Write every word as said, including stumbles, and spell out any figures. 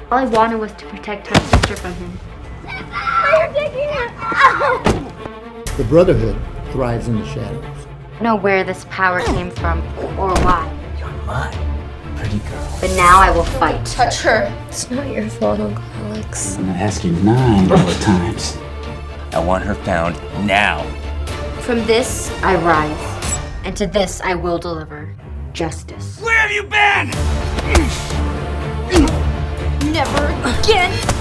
All I wanted was to protect her sister from him. You're taking her out! The Brotherhood thrives in the shadows. I don't know where this power came from or why. You're mine, pretty girl. But now I will fight. Touch her. It's not your fault, Uncle Alex. I'm gonna ask you nine more times. I want her found now. From this, I rise. And to this, I will deliver justice. Where have you been? Never again!